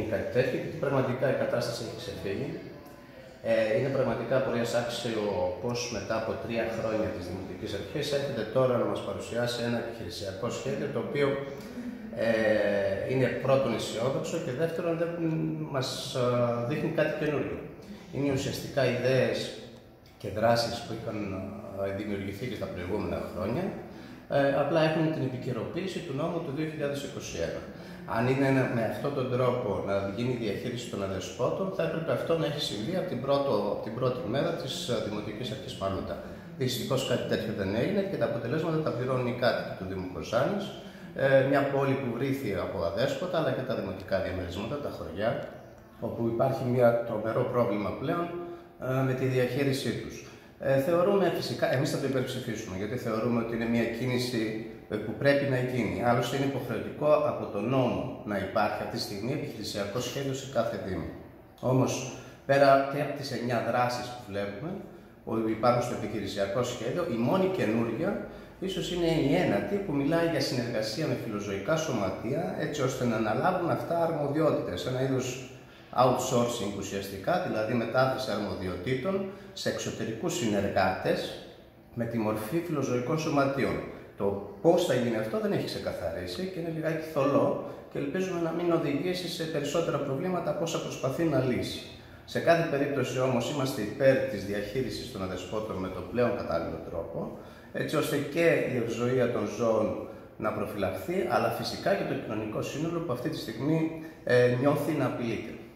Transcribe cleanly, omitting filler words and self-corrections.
κάτι τέτοιο και ότι πραγματικά η κατάσταση έχει ξεφύγει. Είναι πραγματικά απορίας άξιο πως μετά από 3 χρόνια της Δημοτικής Αρχής έρχεται τώρα να μας παρουσιάσει ένα επιχειρησιακό σχέδιο το οποίο είναι πρώτον αισιόδοξο και δεύτερον δεν μας δείχνει κάτι καινούριο. Είναι ουσιαστικά ιδέες και δράσεις που είχαν δημιουργηθεί και στα προηγούμενα χρόνια, απλά έχουν την επικαιροποίηση του νόμου του 2021. Αν είναι με αυτόν τον τρόπο να γίνει η διαχείριση των αδεσπότων, θα έπρεπε αυτό να έχει συμβεί από την πρώτη μέρα της Δημοτικής Αρχής Μανούτα. Δυστυχώς κάτι τέτοιο δεν έγινε και τα αποτελέσματα τα πληρώνουν οι κάτοικοι του Δήμου Κοζάνης, μια πόλη που βρήθη από αδέσποτα αλλά και τα δημοτικά διαμερίσματα, τα χωριά, όπου υπάρχει μια τρομερό πρόβλημα πλέον με τη διαχείρισή τους. Θεωρούμε φυσικά, εμείς θα το υπερψηφίσουμε, γιατί θεωρούμε ότι είναι μια κίνηση που πρέπει να γίνει. Άλλωστε είναι υποχρεωτικό από τον νόμο να υπάρχει αυτή τη στιγμή επιχειρησιακό σχέδιο σε κάθε Δήμο. Όμως, πέρα και από τις 9 δράσεις που βλέπουμε, που υπάρχουν στο επιχειρησιακό σχέδιο, η μόνη καινούργια ίσως είναι η ένατη που μιλάει για συνεργασία με φιλοζωικά σωματεία, έτσι ώστε να αναλάβουν αυτά αρμοδιότητες, ένα είδος outsourcing ουσιαστικά, δηλαδή μετάθεση αρμοδιοτήτων σε εξωτερικούς συνεργάτες με τη μορφή φιλοζωικών σωματείων. Το πώς θα γίνει αυτό δεν έχει ξεκαθαρίσει και είναι λιγάκι θολό και ελπίζουμε να μην οδηγήσει σε περισσότερα προβλήματα από όσα προσπαθεί να λύσει. Σε κάθε περίπτωση όμως είμαστε υπέρ της διαχείρισης των αδεσπότων με τον πλέον κατάλληλο τρόπο, έτσι ώστε και η ευζοία των ζώων να προφυλαχθεί, αλλά φυσικά και το κοινωνικό σύνολο που αυτή τη στιγμή νιώθει να απειλείται.